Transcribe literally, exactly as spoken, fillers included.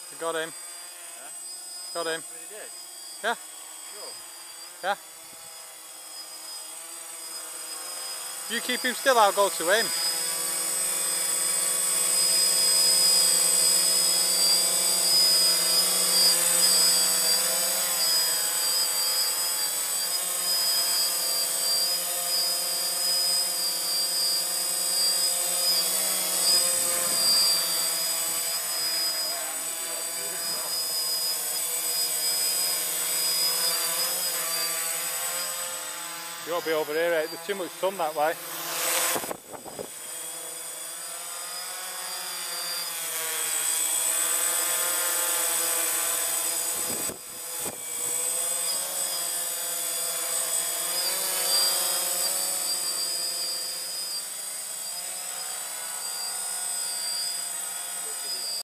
I got him. Yeah? Got him. Really did? Yeah. Sure. Yeah. You keep him still, I'll go to him. You'll be over here, eh? There's too much sun that way.